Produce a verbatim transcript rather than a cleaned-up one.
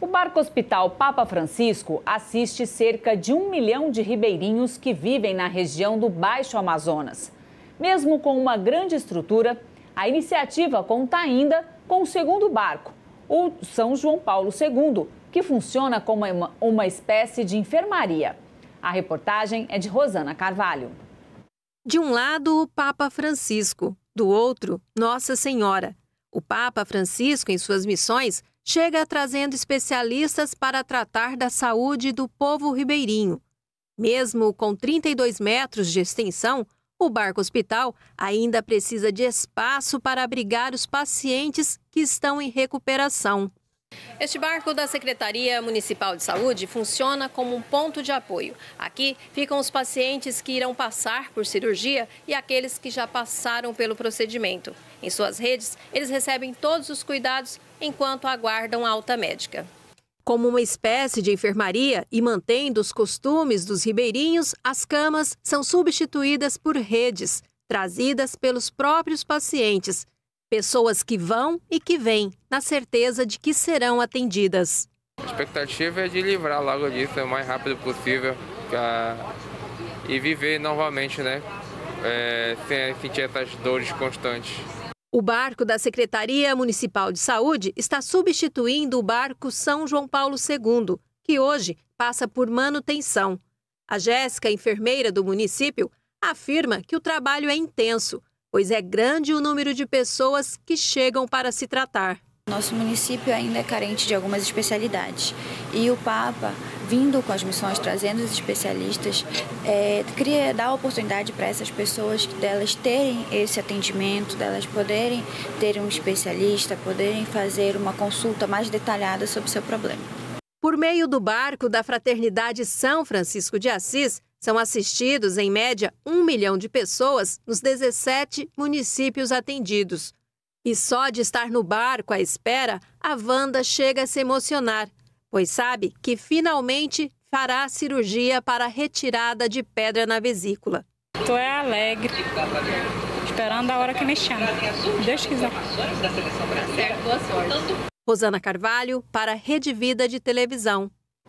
O Barco Hospital Papa Francisco assiste cerca de um milhão de ribeirinhos que vivem na região do Baixo Amazonas. Mesmo com uma grande estrutura, a iniciativa conta ainda com o segundo barco, o São João Paulo segundo, que funciona como uma, uma espécie de enfermaria. A reportagem é de Rosana Carvalho. De um lado, o Papa Francisco, do outro, Nossa Senhora. O Papa Francisco, em suas missões, chega trazendo especialistas para tratar da saúde do povo ribeirinho. Mesmo com trinta e dois metros de extensão, o barco hospital ainda precisa de espaço para abrigar os pacientes que estão em recuperação. Este barco da Secretaria Municipal de Saúde funciona como um ponto de apoio. Aqui ficam os pacientes que irão passar por cirurgia e aqueles que já passaram pelo procedimento. Em suas redes, eles recebem todos os cuidados enquanto aguardam a alta médica. Como uma espécie de enfermaria e mantendo os costumes dos ribeirinhos, as camas são substituídas por redes, trazidas pelos próprios pacientes. Pessoas que vão e que vêm, na certeza de que serão atendidas. A expectativa é de livrar logo disso o mais rápido possível pra... e viver novamente, né? É, sem sentir essas dores constantes. O barco da Secretaria Municipal de Saúde está substituindo o barco São João Paulo segundo, que hoje passa por manutenção. A Jéssica, enfermeira do município, afirma que o trabalho é intenso, pois é grande o número de pessoas que chegam para se tratar. Nosso município ainda é carente de algumas especialidades e o Papa, vindo com as missões, trazendo os especialistas, é, cria, dá a oportunidade para essas pessoas delas terem esse atendimento, delas poderem ter um especialista, poderem fazer uma consulta mais detalhada sobre o seu problema. Por meio do barco da Fraternidade São Francisco de Assis, são assistidos, em média, um milhão de pessoas nos dezessete municípios atendidos. E só de estar no barco à espera, a Wanda chega a se emocionar, pois sabe que finalmente fará a cirurgia para a retirada de pedra na vesícula. Estou é alegre, esperando a hora que me chama. Deus quiser. Rosana Carvalho, para a Rede Vida de Televisão.